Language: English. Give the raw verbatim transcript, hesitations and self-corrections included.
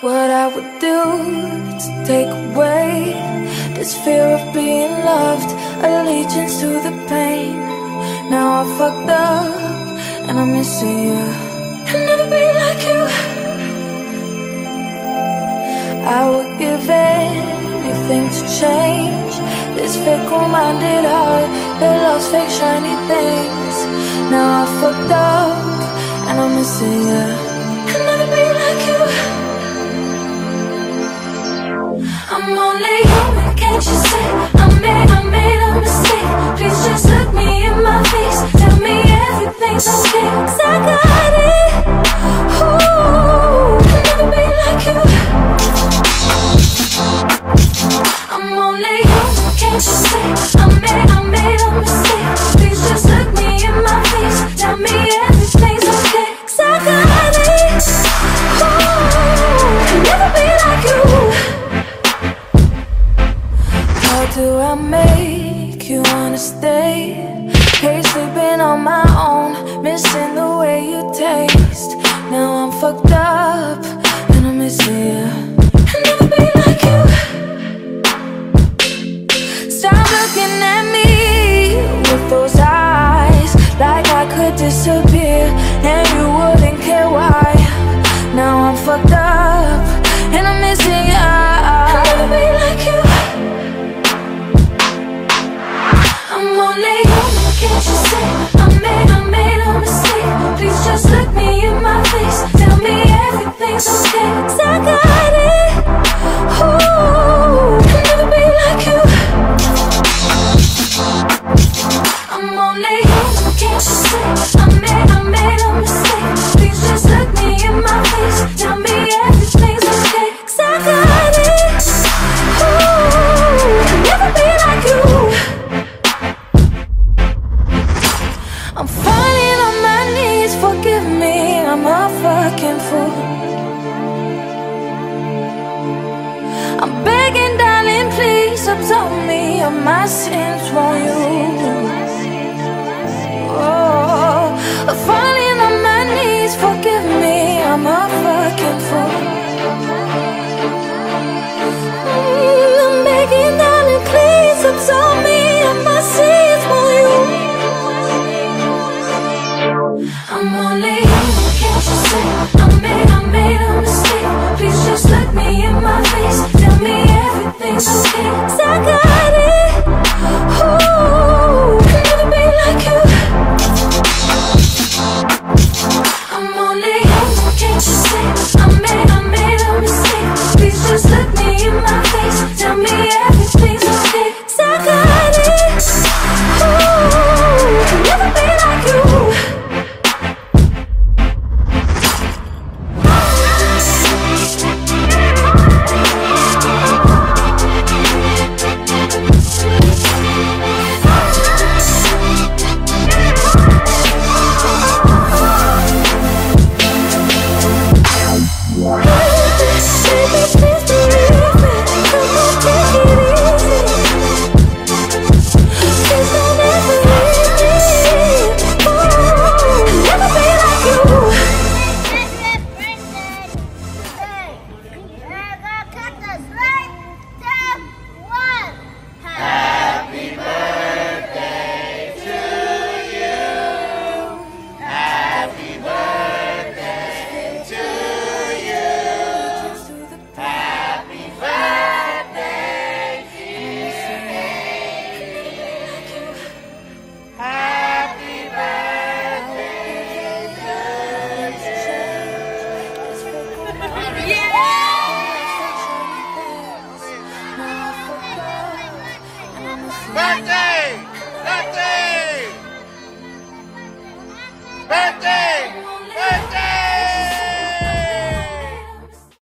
what I would do to take away this fear of being loved, allegiance to the pain. Now I fucked up and I'm missing you. I'll never be like you. I would give anything to change this fickle-minded heart that loves fake shiny things. Now I fucked up and I'm missing you. I'll never be like you. I'm only human, can't you see? I made, I made a mistake. Please just look me in my face. Tell me everything's okay, 'cause I got it. Ooh, I'll never be like you. I'm only human, can't you see? I made, I made a mistake. Please just look me in my face. Tell me everything's okay, 'cause I got it. Ooh, I'll never be like you. How do I make you wanna stay? Hate sleeping on my own, missing the way you taste. Now I'm fucked up and I'm missing you. I'll never be like you. Stop looking at me with those eyes, like I could disappear and you wouldn't care why. Now I'm fucked up and I'm missing you. I'll never be like you. I'm only human, can't you see? I made, I made a mistake. Please just look me in my face. Tell me everything's okay, 'cause I got it. Ooh, I'll never be like you. I'm only human, can't you see? I made, I made a mistake. Please just look me in my face. Tell me everything's okay, 'cause I got it. Ooh, I'll never be like you. I'm falling on my knees, forgive me, I'm a fucking fool. I'm begging, darling, please absolve me of my sins, won't you? Oh, I'm falling on my knees, forgive me, I'm a fucking fool. Mm, I'm begging, darling, please absolve me of my sins, won't you? I'm only human, can't you see? I made, I made a mistake. Please just look me in my face. Tell me everything's okay, 'cause I got it. Ooh, I'll never be like you. I'm only human, can't you see? I made, I made a mistake. Please just look me in my face. Tell me everything's okay, 'cause I got it. Ooh, I'll never be like you. Birthday!